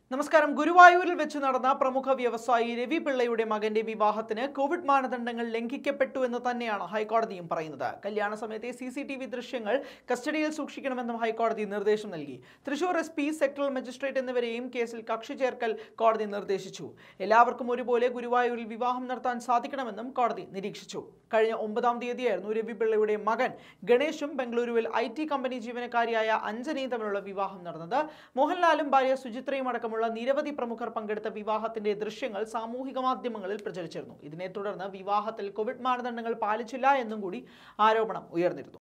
നമസ്കാരം. ഗുരുവായൂരിൽ വെച്ച് നടന്ന പ്രമുഖ വ്യവസായി രവി പിള്ളയുടെ മകന്റെ വിവാഹത്തിന് കോവിഡ് മാനദണ്ഡങ്ങൾ ലംഘിക്കപ്പെട്ടു എന്ന് തന്നെയാണ് ഹൈക്കോടതിയും പറയുന്നത്. കല്യാണ സമയത്തെ CCTV ദൃശ്യങ്ങൾ കസ്റ്റഡിയിൽ സൂക്ഷിക്കണമെന്നും ഹൈക്കോടതി നിർദ്ദേശം നൽകി. തൃശൂർ SP, സെക്ടറൽ മജിസ്ട്രേറ്റ് എന്നിവരെയും കേസിൽ കക്ഷി ചേർക്കൽ കോടതി നിർദ്ദേശിച്ചു. എല്ലാവർക്കും ഒരുപോലെ ഗുരുവായൂരിൽ വിവാഹം നടത്താൻ സാധിക്കണമെന്നും കോടതി നിരീക്ഷിച്ചു. കഴിഞ്ഞ 9-ാം തീയതിയായിരുന്നു രവി പിള്ളയുടെ മകൻ ഗണേഷും ബംഗളൂരുവിൽ IT കമ്പനി ജീവനക്കാരിയായ അഞ്ജനയും തമ്മിലുള്ള വിവാഹം നടന്നത്. മോഹൻലാലും ഭാര്യ സുചിത്രയും അടക്കമുള്ള നിരവധി പ്രമുഖർ പങ്കെടുത്ത വിവാഹത്തിന്റെ ദൃശ്യങ്ങൾ സാമൂഹിക മാധ്യമങ്ങളിൽ പ്രചരിച്ചിരുന്നു. ഇതിനെ തുടർന്ന് വിവാഹത്തിൽ കോവിഡ് മാനദണ്ഡങ്ങൾ പാലിച്ചില്ല എന്നും കൂടി ആരോപണം ഉയർന്നിരുന്നു.